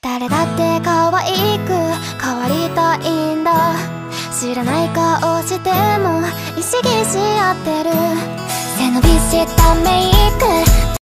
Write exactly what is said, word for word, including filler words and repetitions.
誰だって可愛く変わりたいんだ。知らない顔しても意識し合ってる。背伸びしたメイク